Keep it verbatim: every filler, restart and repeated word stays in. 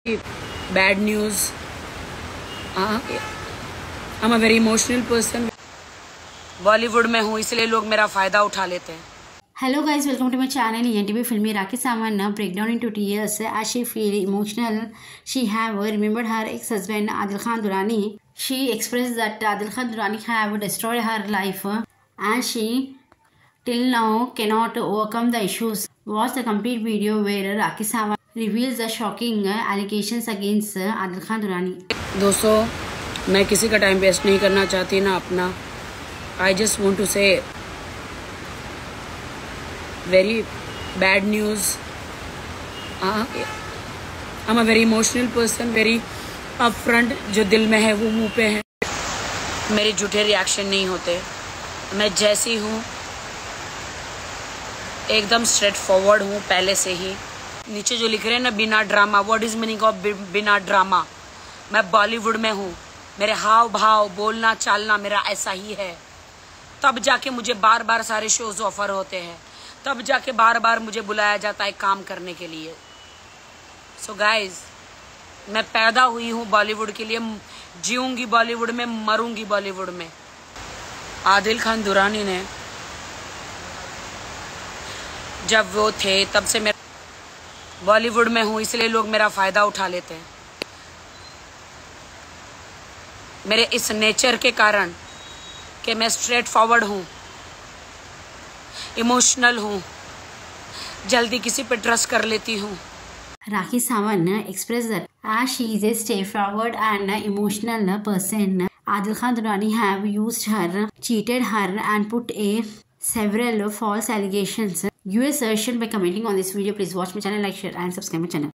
Bad news. I am a very emotional person. Bollywood में हूँ इसलिए लोग मेरा फ़ायदा उठा लेते हैं। Hello guys, welcome to my channel E N T V Filmy. Rakhi Samanna break down into tears as she feel emotional. She have remembered her ex-husband Adil Khan Durrani. She expressed that Adil Khan Durrani have destroyed her life and she till now cannot overcome the issues. Watch the complete video where Rakhi Samanna reveals the shocking allegations against Adil Khan Durrani. दोस्तों, मैं किसी का time waste नहीं करना चाहती ना अपना। I just want to say very bad news. I am a very emotional person. Very up front जो दिल में है वो मुंह पे है। मेरे झूठे रिएक्शन नहीं होते। मैं जैसी हूँ एकदम स्ट्रेट फॉरवर्ड हूँ पहले से ही। नीचे जो लिख रहे हैं ना बिना drama, what is meaning of बिना ड्रामा। मैं बॉलीवुड में हूँ, मेरे हाव भाव बोलना चालना मेरा ऐसा ही है। तब जाके मुझे बार बार सारे शोज ऑफर होते हैं, तब जाके बार बार मुझे बुलाया जाता है काम करने के लिए। सो so गाइज, मैं पैदा हुई हूँ बॉलीवुड के लिए, जीऊंगी बॉलीवुड में, मरूंगी बॉलीवुड में। आदिल खान दुरानी ने जब वो थे तब से मैं बॉलीवुड में हूँ इसलिए लोग मेरा फायदा उठा लेते हैं। मेरे इस नेचर के कारण कि मैं स्ट्रेट फॉरवर्ड हूँ, इमोशनल हूँ, जल्दी किसी पे ट्रस्ट कर लेती हूँ। Rakhi Samanna expressed that as she is a straightforward and emotional person, Adil Khan Durrani have used her, cheated her and put a several false allegations. You assertion by commenting on this video. Please watch my channel, like, share and subscribe my channel.